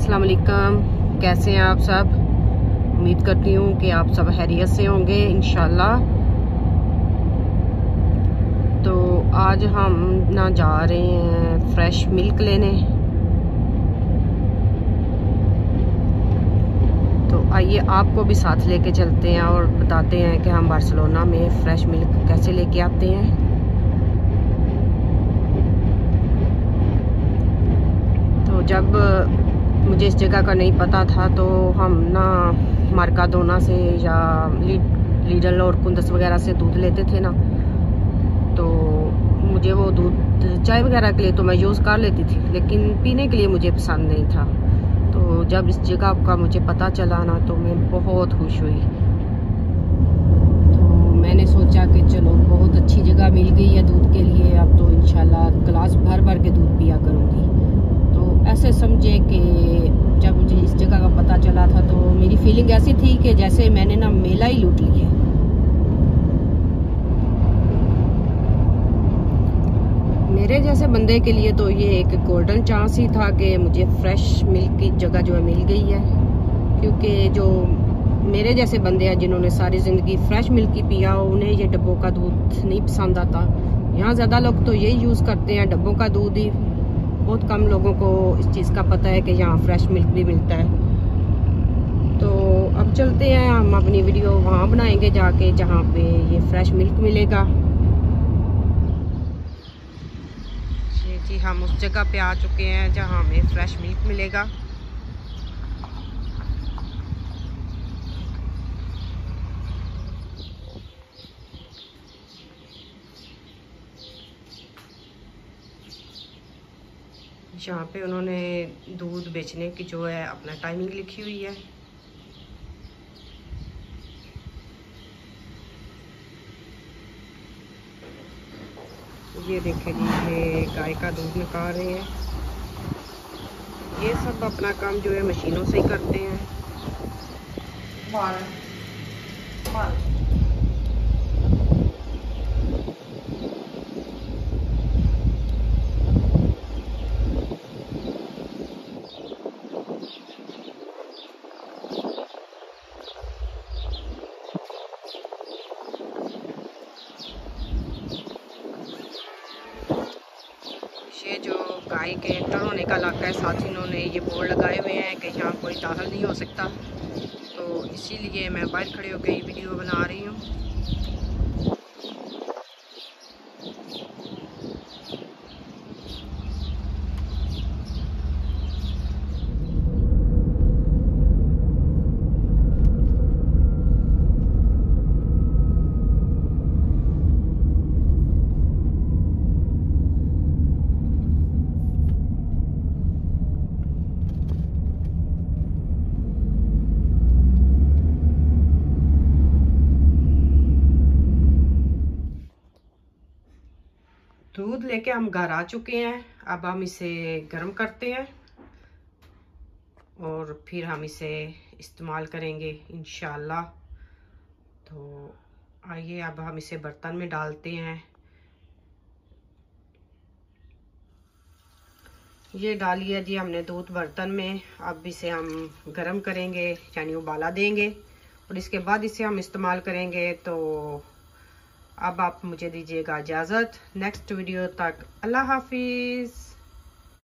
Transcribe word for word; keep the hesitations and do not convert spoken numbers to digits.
अस्सलाम वालेकुम। कैसे हैं आप सब? उम्मीद करती हूँ कि आप सब खैरियत से होंगे इंशाल्लाह। तो आज हम ना जा रहे हैं फ्रेश मिल्क लेने। तो आइए आपको भी साथ लेके चलते हैं और बताते हैं कि हम बार्सिलोना में फ्रेश मिल्क कैसे लेके आते हैं। तो जब मुझे इस जगह का नहीं पता था तो हम ना मार्काडोना से या लीडल और कुंदस वगैरह से दूध लेते थे ना। तो मुझे वो दूध चाय वगैरह के लिए तो मैं यूज़ कर लेती थी, लेकिन पीने के लिए मुझे पसंद नहीं था। तो जब इस जगह का मुझे पता चला ना तो मैं बहुत खुश हुई। तो मैंने सोचा कि चलो बहुत अच्छी जगह मिल गई है दूध के लिए, अब तो इंशाल्लाह गिलास भर भर के दूध पिया करूँगी। तो ऐसे समझे कि जब मुझे इस जगह का पता चला था तो मेरी फीलिंग ऐसी थी कि जैसे मैंने ना मेला ही लूट लिया। मेरे जैसे बंदे के लिए तो ये एक गोल्डन चांस ही था कि मुझे फ्रेश मिल्क की जगह जो है मिल गई है। क्योंकि जो मेरे जैसे बंदे हैं जिन्होंने सारी ज़िंदगी फ्रेश मिल्क ही पिया, उन्हें ये डब्बों का दूध नहीं पसंद आता। यहाँ ज़्यादा लोग तो यही यूज़ करते हैं, डब्बों का दूध ही। बहुत कम लोगों को इस चीज़ का पता है कि यहाँ फ्रेश मिल्क भी मिलता है। तो अब चलते हैं, हम अपनी वीडियो वहाँ बनाएंगे जाके जहाँ पे ये फ्रेश मिल्क मिलेगा। जी जी हम उस जगह पे आ चुके हैं जहाँ हमें फ्रेश मिल्क मिलेगा। यहाँ पे उन्होंने दूध बेचने की जो है अपना टाइमिंग लिखी हुई है। ये देखें जी, ये गाय का दूध निकाल रहे हैं। ये सब अपना काम जो है मशीनों से ही करते हैं। बार, बार। ये जो गाय के एंटर होने का इलाका है, साथ ही इन्होंने ये बोर्ड लगाए हुए हैं कि यहाँ कोई दाखिल नहीं हो सकता। तो इसीलिए मैं बाहर खड़े होकर ये वीडियो बना रही हूँ। दूध लेके हम घर आ चुके हैं। अब हम इसे गर्म करते हैं और फिर हम इसे इस्तेमाल करेंगे इंशाल्लाह। तो आइए अब हम इसे बर्तन में डालते हैं। ये डालिए जी हमने दूध बर्तन में। अब इसे हम गर्म करेंगे, यानी उबाला देंगे और इसके बाद इसे हम इस्तेमाल करेंगे। तो अब आप मुझे दीजिएगा इजाज़त। नेक्स्ट वीडियो तक अल्लाह हाफिज़।